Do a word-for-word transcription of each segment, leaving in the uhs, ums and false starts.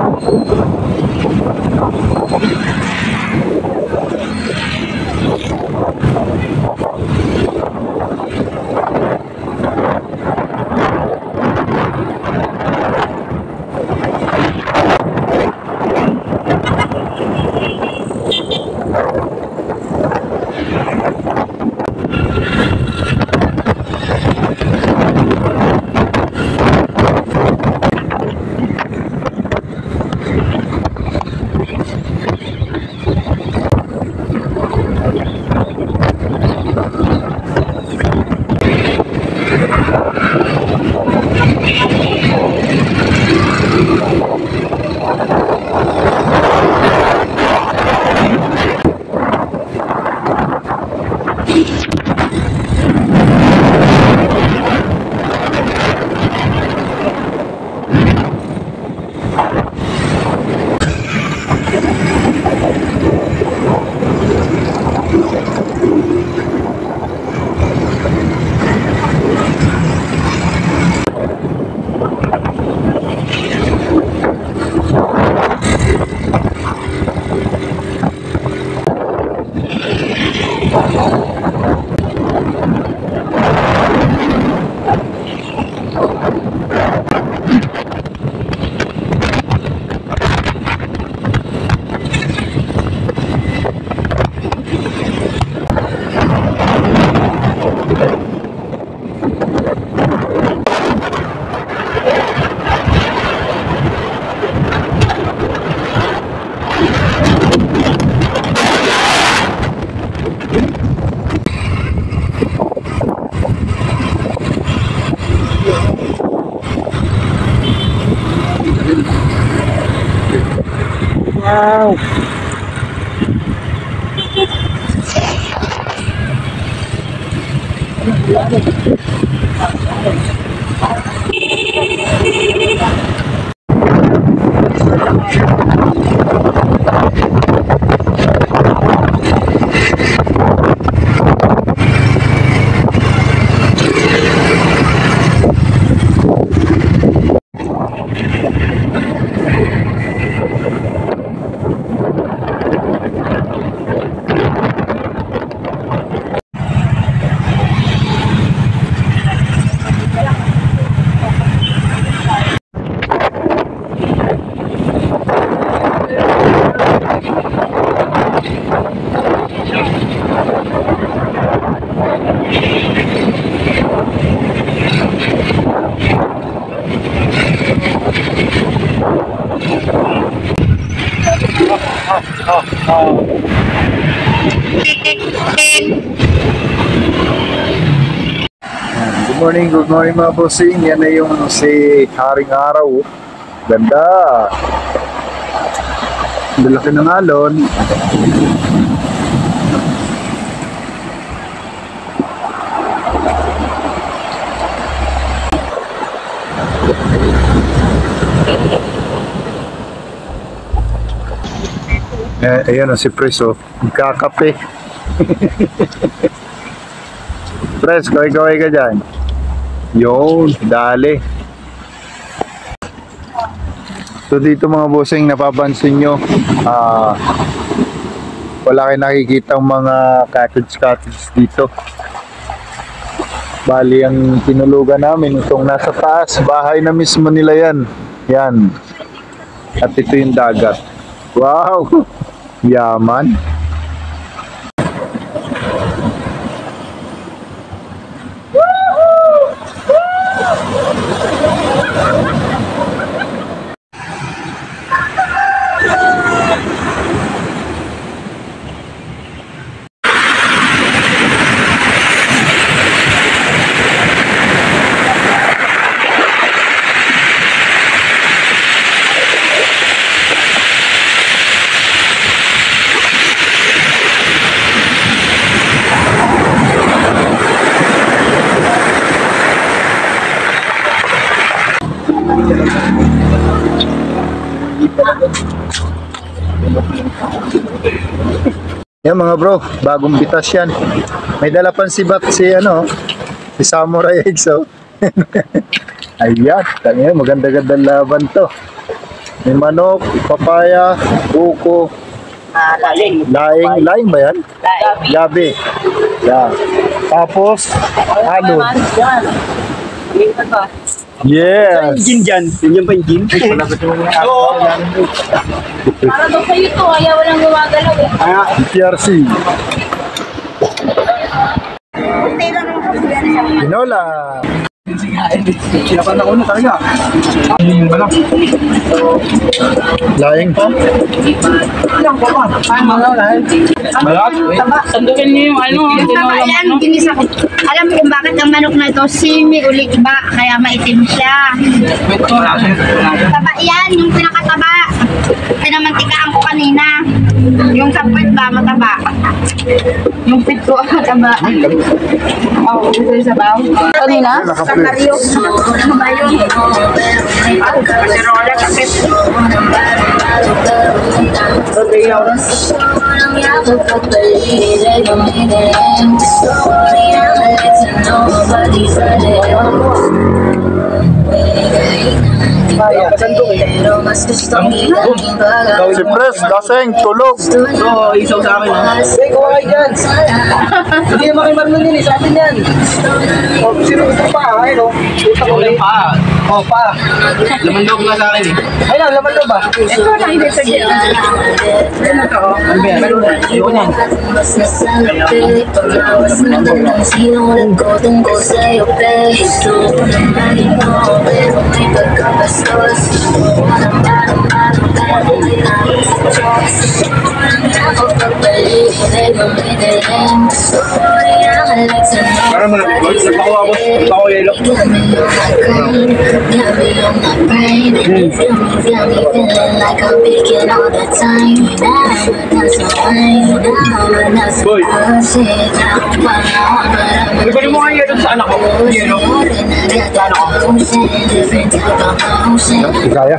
Wow! Good morning, good morning mga bossing. Yan na yung si Haring Araw. Ganda. Malaki ng alon. Eh, ayan o si Preso. Magkakape. Pres, kaway-kaway ka dyan. Yun, dali. So dito mga bossing, napapansin nyo, uh, wala kayo nakikita mga cottage-cottage dito. Bali, ang tinulugan namin, itong nasa taas, bahay na mismo nila yan. Yan. At ito yung dagat. Wow! Yaman. Yan mga bro, bagong bitas yan. May dala pang si Bat si ano, si Samurai X oh. Ayan, tangina, maganda-ganda laban to. May manok, papaya, buko, Ah, laing. laing, laing ba yan? Laing. Gabi. Yan. Tapos, ano? Yan. Tingnan ba? Yes. Gin dyan. Yun pa yung gin. Oo. Para daw sa'yo to, kaya walang gumagalaw eh. Ah, D T R C. Tinola. sinapan ako na talaga. Yung balak. Laing pa. Ilang pa ba? Ay, mga lahat. Balak? Sandukin niyo yung ano, Taba tinola yan, ano. ginisa ko. Alam mo kung bakit ang manok na ito, simi ulikba, kaya maitim siya. Taba yan, yung pinakataba. Pinamantikaan ko kanina. Yung sa puwet ba, mataba. Yung pit ko, mataba. Oo, ito yung sabaw. Kanina? Sa karyo. Ano ba yun? Kaserola, kapit. Si Pres, laseng, tulog. Oo, isaw sa akin. Hey, kuha kayo dyan. Hindi naman kayo marunong yun eh, sa atin yan. O, sino gusto pa? Ayun o. Ito ko pa. O, pa. Laman loob nga sa akin eh. Ayun lang, laman loob ba? Ito lang hindi sa gito. Ano ba yan? Meron na. Ayoko niyan. Para mo na, nagpakuha ako. Nagpakuha yelo. Boy. Ibalik mo nga yelo sa anak ko. Yelo. Sa anak ko. Kaya.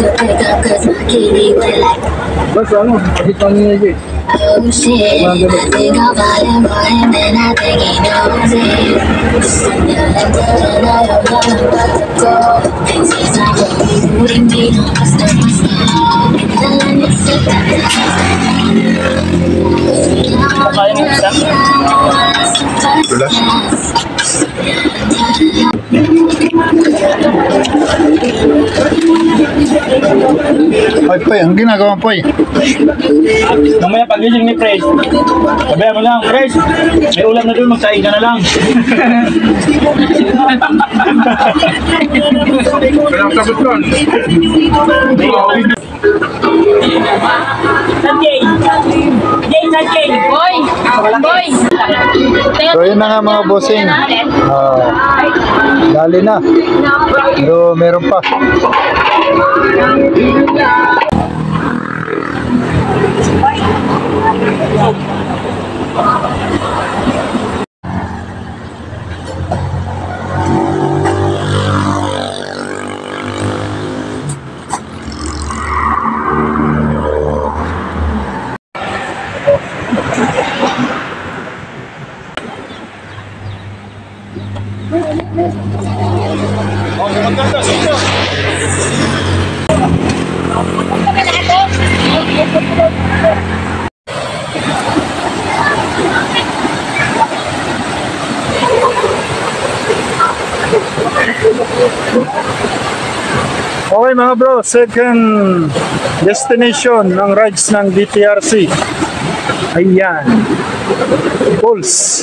Basta ano, dito niya yun. Oh shit, I think I'll fall in for him and I think he knows it. Still I'm telling I don't know about to go. Things he's not really rooting me, don't must have must have. Then let me sit back Tulas. Ay, Poy, ang ginagawa mo, Poy? Namaya pagising ni Pres. Sabihan mo lang, Pres, may ulam na doon, magsaing ka na lang. Walang sagot doon. Sanjay! Jay, Sanjay! Boy! Boy! So, yun na nga mga bossing. Ah, dali na. Pero meron pa. Okay mga bro, second destination ng rides ng D T R C. Ayan. Pulse.